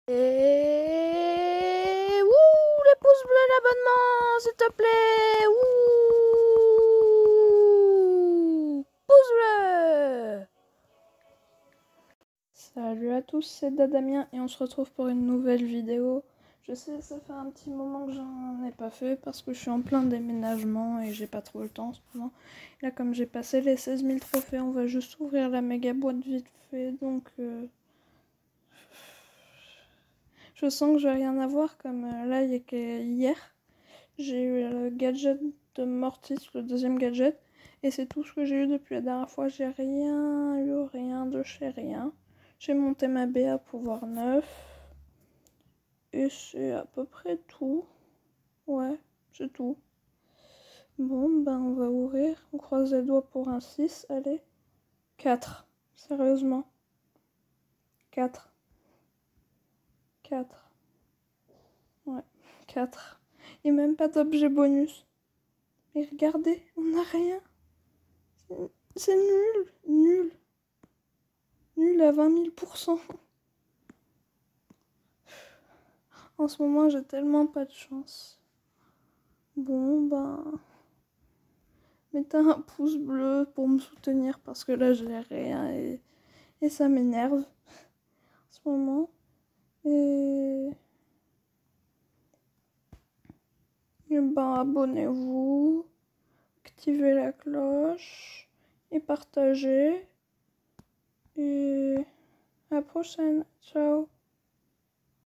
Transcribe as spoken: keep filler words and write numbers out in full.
Et ouh, les pouces bleus, l'abonnement, s'il te plaît. Ouh, pouce bleu. Salut à tous, c'est Dadamien et on se retrouve pour une nouvelle vidéo. Je sais, ça fait un petit moment que j'en ai pas fait parce que je suis en plein déménagement et j'ai pas trop le temps en ce moment. Là, comme j'ai passé les seize mille trophées, on va juste ouvrir la méga boîte vite fait, donc... Euh... Je sens que je vais rien avoir, comme euh, là, il y a que hier, j'ai eu le gadget de Mortis, le deuxième gadget, et c'est tout ce que j'ai eu depuis la dernière fois. J'ai rien eu, rien de chez rien. J'ai monté ma B à pouvoir neuf, et c'est à peu près tout. Ouais, c'est tout. Bon, ben on va ouvrir, on croise les doigts pour un six, allez. quatre, sérieusement. quatre. quatre. Ouais, quatre. Et même pas d'objet bonus. Mais regardez, on n'a rien. C'est nul, nul. Nul à vingt mille pour cent. En ce moment, j'ai tellement pas de chance. Bon, ben... mettez un pouce bleu pour me soutenir parce que là, j'ai rien et, et ça m'énerve en ce moment. Et... et ben, abonnez-vous, activez la cloche et partagez. Et à la prochaine. Ciao.